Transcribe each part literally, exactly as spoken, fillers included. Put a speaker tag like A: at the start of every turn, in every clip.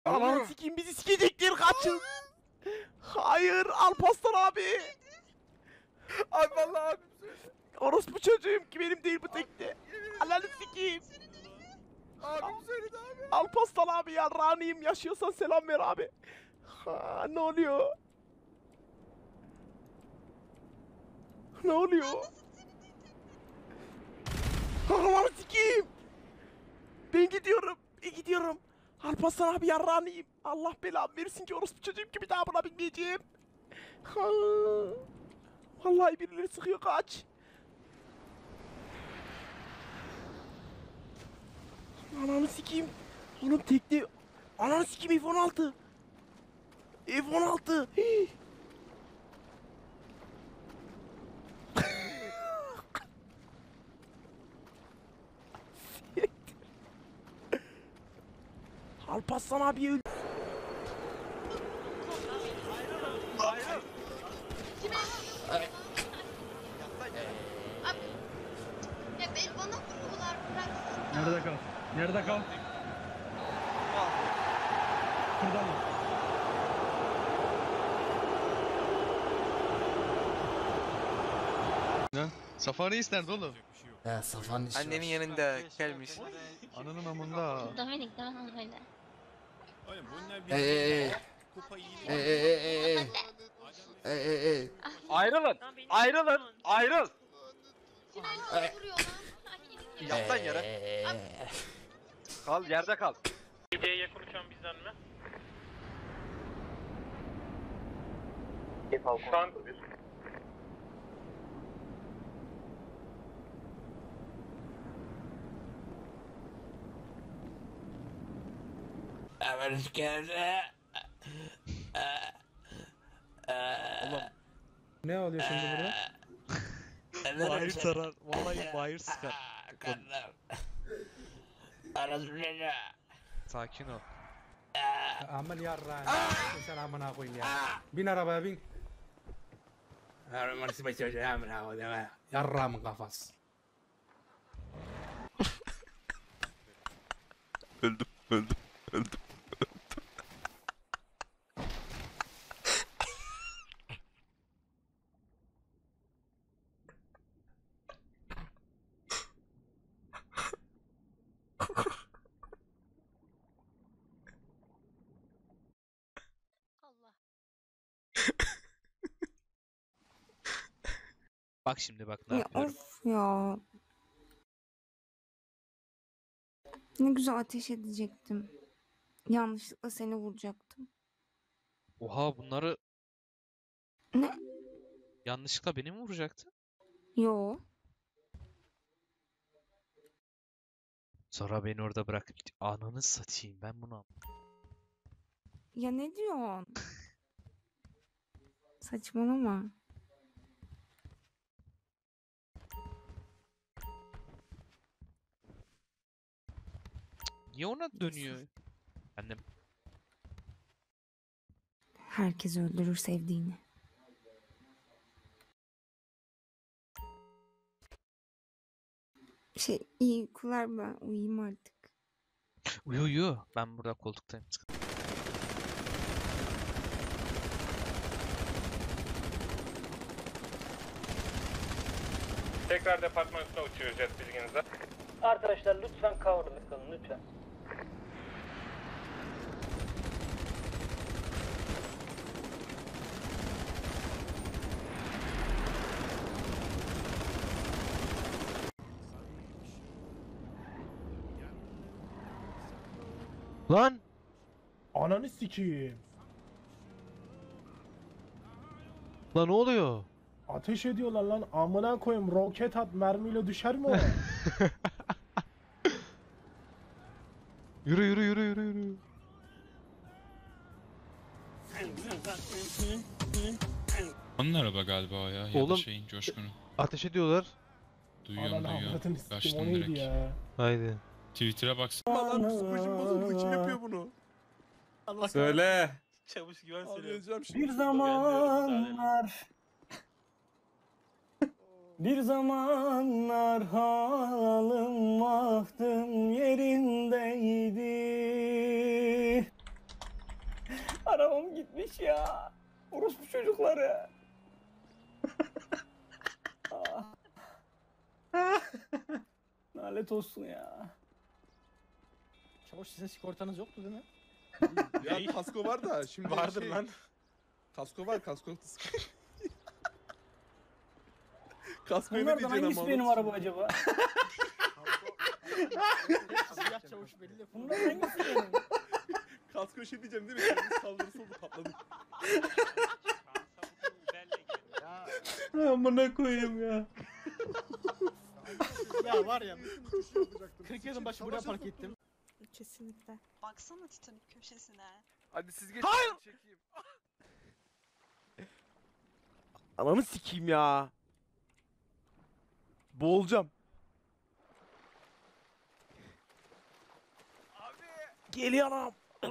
A: Ananı sikeyim, bizi sikecekler, kaçın. Hayır, Alparslan abi. Abi vallahi abim söyle. Orospu çocuğum ki benim değil bu tekne. Ananı sikeyim. Abim söyledi abi. Alparslan abi ya, raniyim, yaşıyorsan selam ver abi. Ha, ne oluyor? Ne oluyor? Ananı sikeyim. Ben gidiyorum. Ben gidiyorum. Alparslan abi yarrağınıyım. Allah belamı versin ki orospu çocuğum ki bir daha buna binmeyeceğim. Ha. Vallahi birileri sıkıyor, kaç. Ananı sikeyim. Oğlum tekne. Ananı sikeyim, F on altı. F on altı. Hii. Alparslan abi öldü.
B: Ayrıl.
C: Kime? Abi. Ya ben bana vuruyorlar, bıraksın.
D: Nerede kal? Nerede kal? Şurada mı?
E: Ne? Safari isterdi oğlum.
F: Ya Safa'nın işi
B: Annenin
F: var.
B: yanında gelmiş.
E: Ananın amında.
C: Dominik devam öyle.
F: Ey ey ey. Ey ey ey ey ey. Ey ey ey.
B: Ayrılın. Ayrılın. Ayrıl.
C: Kime vuruyor lan?
B: Yat lan yere.
F: Eee.
B: Kal, yerde kal.
G: Geceye yakın uçan bizden mi? Şu an
F: Hemen geldi.
E: Oğlum.
D: Ne oluyor şimdi burada?
E: Mahir sarar. Vallahi Mahir sıkar.
F: Karnım. Arası bile.
E: Sakin ol.
D: Aman yarrağın. Sen amına koyayım ya. Bin arabaya bin. Arabası başlıyor ya amına koyayım. Yarrağımın kafası.
A: Öldüm, öldüm, öldüm.
C: Allah.
E: Bak şimdi bak ne
H: Ya
E: yapıyorum.
H: of ya. Ne güzel ateş edecektim. Yanlışlıkla seni vuracaktım.
E: Oha bunları
H: Ne?
E: yanlışlıkla beni mi vuracaktı?
H: Yo.
E: Sonra beni orada bırakıp gitti. Ananı satayım ben bunu.
H: Ya ne diyorsun? Saçmalama.
E: Niye ona dönüyor? Annem.
H: Herkes öldürür sevdiğini. Şey, iyi uykular, ben uyuyayım artık.
E: Uyu uyu. Ben burada koltuktayım.
G: tekrar departman üstüne uçuyoruz jet bilginize.
I: Arkadaşlar lütfen cover'da kalın lütfen.
E: Lan!
D: Ananı sikeyim.
E: Lan ne oluyor?
D: Ateş ediyorlar lan. Amına koyayım. Roket at, mermiyle düşer mi o?
E: Yürü yürü yürü yürü yürü.
J: Onun araba galiba o ya. Ya
E: Oğlum,
J: da şeyin Coşkun'un.
E: Ateş ediyorlar.
J: Duyuyorum
D: Ananı
J: duyuyorum.
D: avradını sikeyim, o
J: Kaçtım
D: neydi
J: direkt.
D: ya?
E: Haydi.
J: Twitter'a baksana.
A: Lan psikolojim bozuldu, kim yapıyor bunu? Allah
G: Söyle. Çavuş güven söyle.
A: Anlayacağım şimdi.
I: Bir zamanlar Bir zamanlar halim vaktım yerindeydi. Arabam gitmiş ya. Orospu çocukları. Ah. Lanet olsun ya.
D: Çavuş sizin sigortanız yoktu değil mi?
A: Ya kasko var da şimdi
G: Vardır
A: şey-
G: lan.
A: Kasko var kasko. Kaskoyu ne
I: Bunlardan
A: diyeceksin
I: hangisi
A: ama?
I: benim araba acaba?
D: Siyah çavuş belli.
I: Bunlar hangisi benim?
A: Kasko şey diyeceğim değil mi? Kendisi saldırısı oldu patladı.
I: Amına koyayım ya.
D: Ya var ya. kırk yılın başı buraya park ettim.
H: Kesinlikle.
C: Baksana Titanic köşesine.
B: Hadi siz geçin.
A: Hayır!
B: Çekeyim.
A: Ananı sikeyim ya. Boğulacağım. Abi. Geliyorum.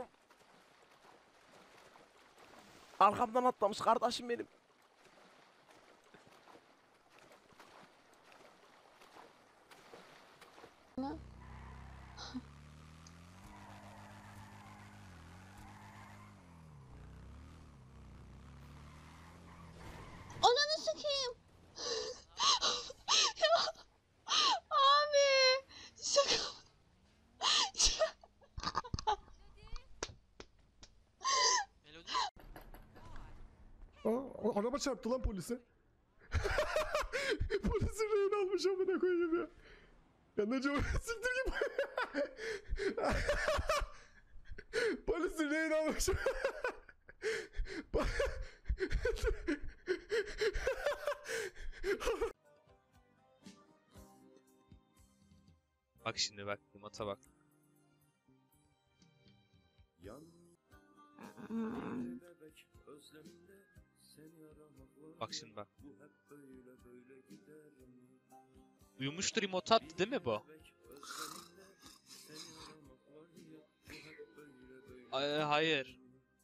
A: Arkamdan atlamış kardeşim benim.
C: Ananı sikeyim. Ya abi. Şaka.
K: Aa, araba çarptı lan polise. Polisin rehin almış amına koyayım ya. Ya ne cevap siktir gibi. Polisin rehin almış.
E: Bak şimdi bak, limata bak. Bak şimdi bak. Uyumuştur, remote attı değil mi bu? Ay, hayır.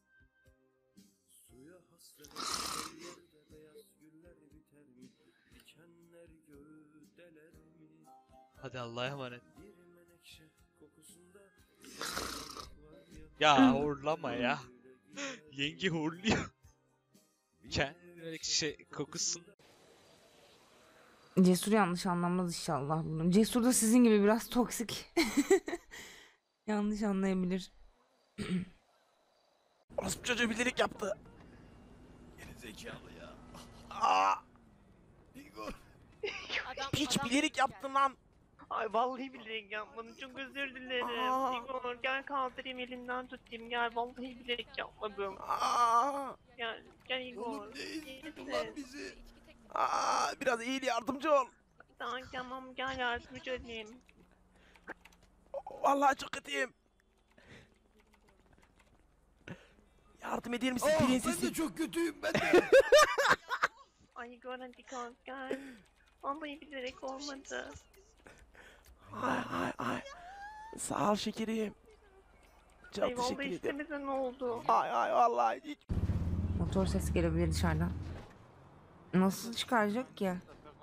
E: Hadi Allah'a emanet. Ya horlama ya. Yenge horluyor. Kendine şey kokusun.
H: Cesur yanlış anlamaz inşallah bunu. Cesur da sizin gibi biraz toksik. Yanlış anlayabilir.
A: Orospu çocuğu bilerek yaptı. Geri zekalı ya. Aa! Igor. Piç bilerek yaptın lan.
L: Ay vallahi bilerek yapmadım. Çok özür dilerim.
A: Aa.
L: Igor gel kaldırayım elinden tutayım. Gel vallahi bilerek yapmadım.
A: Aa!
L: Gel gel Igor.
A: Oğlum ne
L: İyi
A: izdin
L: misin?
A: lan bizi? Aa, biraz iyi yardımcı ol.
L: Tamam tamam gel yardımcı olayım.
A: Vallahi çok kötüyüm. Yardım eder misin prensesim? Ben de çok kötüyüm ben de.
L: Ay Igor hadi kalk gel. Vallahi bilerek olmadı.
A: Ay ay ay. Sağ ol şekerim. Çok
L: Ay
A: teşekkür
L: vallahi
A: ederim.
L: istemesen oldu.
A: Ay ay vallahi hiç.
H: Motor sesi gelebilir dışarıdan. Nasıl çıkaracak ki?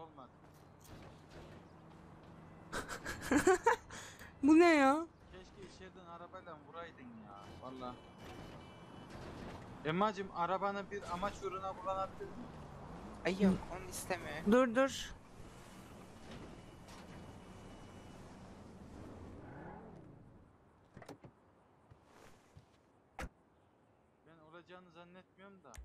H: Bu ne ya?
I: Keşke içeriden arabayla vuraydın ya. Valla. Emmacım arabanı bir amaç uğruna kullanabilir miyim?
L: Ay yok onu istemiyorum.
H: Dur dur.
I: Ben olacağını zannetmiyorum da.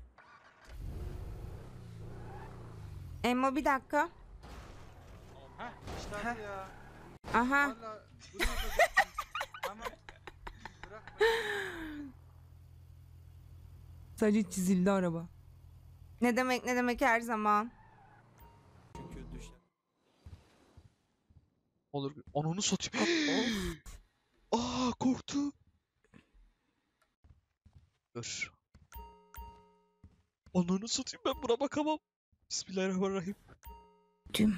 H: Emma bir dakika.
I: Heh işte hadi ya.
H: Aha.
I: Valla bunu yapacaksın. Tamam. Bırak beni.
H: Sadece çizildi araba. Ne demek ne demek her zaman.
E: Olur. Ananı satayım. Aa, korktu. Dur. Ananı satayım, ben buna bakamam. Bismillahirrahmanirrahim.
H: Tüm.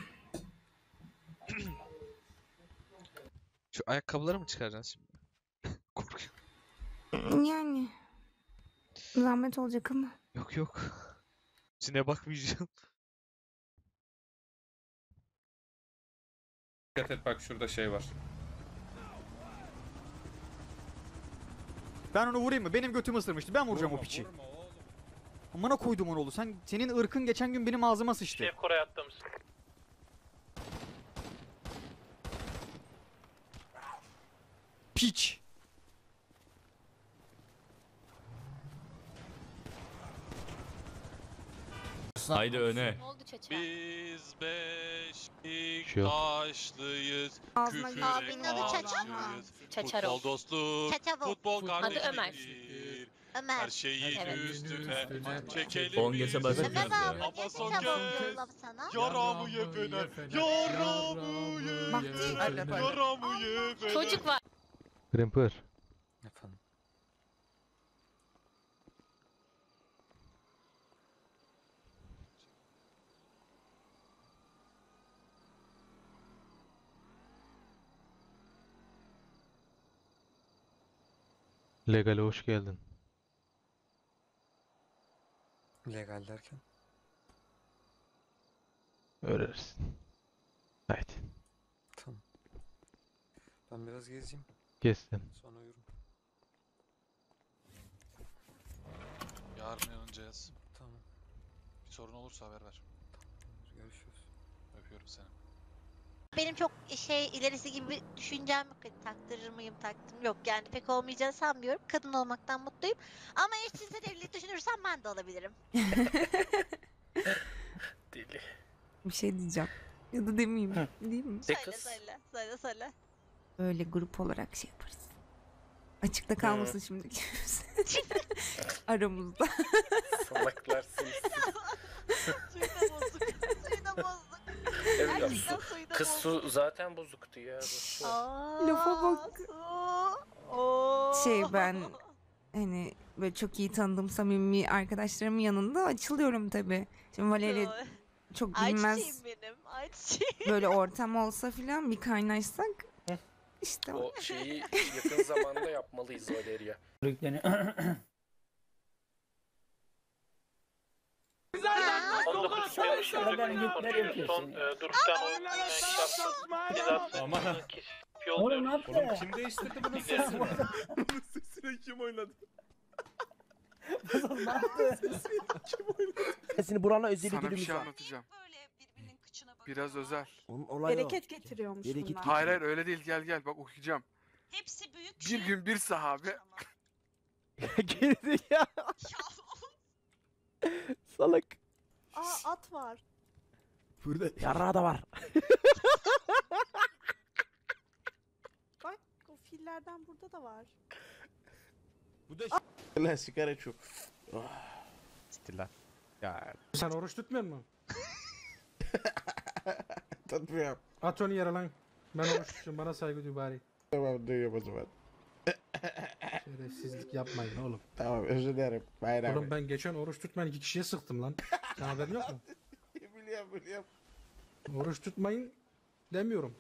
E: Şu ayakkabıları mı çıkaracaksın şimdi? Korkuyorum.
H: Yani. Zahmet olacak ama.
E: Yok yok. İçine bakmayacağım.
G: Dikkat et bak şurada şey var.
M: Ben onu vurayım mı? Benim götümü ısırmıştı. Ben vuracağım o piçi. Amına koydum onu oğlu. Sen senin ırkın geçen gün benim ağzıma sıçtı.
G: Şef Koray atlamış.
M: Piç.
J: Haydi öne.
C: Ne oldu çocuğa?
J: Biz beş
E: Şey yok.
J: taşlıyız.
H: Ağzına
J: Küfür
C: Abinin adı Çaça mı?
L: Çaçarov.
J: Futbol dostluk.
C: Çaçavov.
J: Futbol
L: Ömer.
J: kardeşliktir. Her
C: Ömer.
J: şeyin
L: Evet.
J: üstüne çekelim.
K: On geçe
J: biz.
K: basın.
C: Ömer abi
J: Ama
C: niye
J: son
C: Çaçavov
J: kez-
C: diyorlar sana?
J: Yaramı ye fener. Yaramı ye
H: Bak,
J: fener. Yaramı ye fener.
L: Çocuk var.
E: Grimper.
M: Efendim.
E: Legal'e hoş geldin.
M: Legal derken?
E: Öğrenirsin. Haydi.
M: Tamam. Ben biraz gezeyim.
E: Gezsin.
M: Sonra uyurum.
J: Yarın yanacağız.
M: Tamam.
J: Bir sorun olursa haber ver.
M: Görüşürüz.
J: Öpüyorum seni.
C: Benim çok şey ilerisi gibi bir düşüncem yok. Hani taktırır mıyım taktım yok yani pek olmayacağını sanmıyorum. Kadın olmaktan mutluyum. Ama eşcinsel evlilik düşünürsem ben de olabilirim.
G: Deli.
H: Bir şey diyeceğim. Ya da demeyeyim. Değil mi?
C: Söyle söyle söyle söyle.
H: Böyle grup olarak şey yaparız. Açıkta kalmasın şimdi. Aramızda.
G: Salaklar siz.
C: Suyu da bozduk. Suyu da bozduk. Gerçekten suyu da
G: Kız
C: bozduk.
G: su zaten bozuktu ya. Bu su.
C: Aa,
H: Lafa bak.
C: su. Oo.
H: Şey ben hani böyle çok iyi tanıdığım samimi arkadaşlarımın yanında açılıyorum tabii. Şimdi Valeri çok bilmez.
C: Ayçiçeğim benim. Ayçiçeğim.
H: Böyle ortam olsa filan bir kaynaşsak işte o.
G: O şeyi yakın zamanda yapmalıyız Valeria. on dokuz milyon son e, duruştan o şahs
K: Aman.
G: Oğlum
K: Oğlum kim değiştirdi bunun sesini?
A: Bunun sesine kim oynadı?
I: Sesini Buran'a özel
A: Sana bir
I: ödülümüz
A: şey
I: var.
A: anlatacağım.
C: Böyle birbirinin kıçına bakıyor.
A: Biraz özel.
I: Onun olayı
L: Bereket getiriyormuş
I: Bereket
L: bunlar.
A: Hayır hayır öyle değil gel gel bak okuyacağım.
C: Hepsi büyük
A: Bir gün bir sahabe
I: Gerisi ya. Salak.
L: Aa at var.
I: Burada yarrağı da var.
L: Bak o fillerden burada da var.
K: Bu da
I: Lan sigara çok.
E: Siktir lan. Ya.
D: Sen oruç tutmuyor musun?
I: Tatmıyorum.
D: At onu yere lan. Ben oruç tutuyorum. Bana saygı duy bari.
I: Tamam duyuyorum o zaman.
D: Şerefsizlik yapmayın oğlum.
I: Tamam özür dilerim. Bayram.
D: Oğlum ben geçen oruç tutmayan iki kişiye sıktım lan. Sen haberin yok mu?
I: Biliyorum biliyorum.
D: Oruç tutmayın demiyorum.